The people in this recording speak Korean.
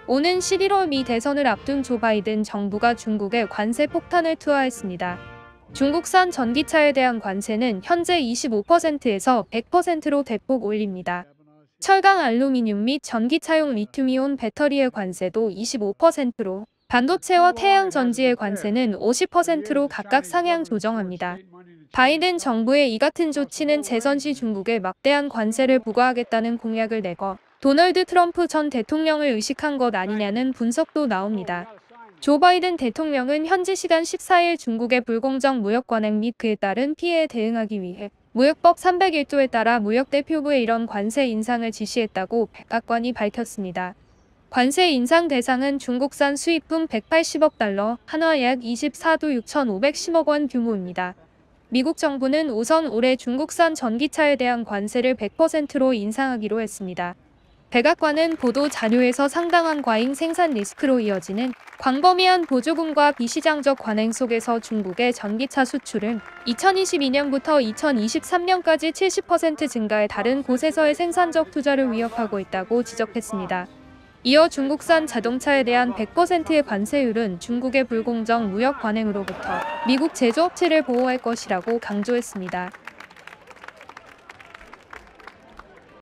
오는 11월 미 대선을 앞둔 조 바이든 정부가 중국에 관세 폭탄을 투하했습니다. 중국산 전기차에 대한 관세는 현재 25%에서 100%로 대폭 올립니다. 철강 알루미늄 및 전기차용 리튬이온 배터리의 관세도 25%로, 반도체와 태양 전지의 관세는 50%로 각각 상향 조정합니다. 바이든 정부의 이 같은 조치는 재선 시 중국에 막대한 관세를 부과하겠다는 공약을 내거 도널드 트럼프 전 대통령을 의식한 것 아니냐는 분석도 나옵니다. 조 바이든 대통령은 현지 시간 14일 중국의 불공정 무역 관행 및 그에 따른 피해에 대응하기 위해 무역법 301조에 따라 무역대표부에 이런 관세 인상을 지시했다고 백악관이 밝혔습니다. 관세 인상 대상은 중국산 수입품 180억 달러, 한화 약 24조 6,510억 원 규모입니다. 미국 정부는 우선 올해 중국산 전기차에 대한 관세를 100%로 인상하기로 했습니다. 백악관은 보도 자료에서 상당한 과잉 생산 리스크로 이어지는 광범위한 보조금과 비시장적 관행 속에서 중국의 전기차 수출은 2022년부터 2023년까지 70% 증가해 다른 곳에서의 생산적 투자를 위협하고 있다고 지적했습니다. 이어 중국산 자동차에 대한 100%의 관세율은 중국의 불공정 무역 관행으로부터 미국 제조업체를 보호할 것이라고 강조했습니다.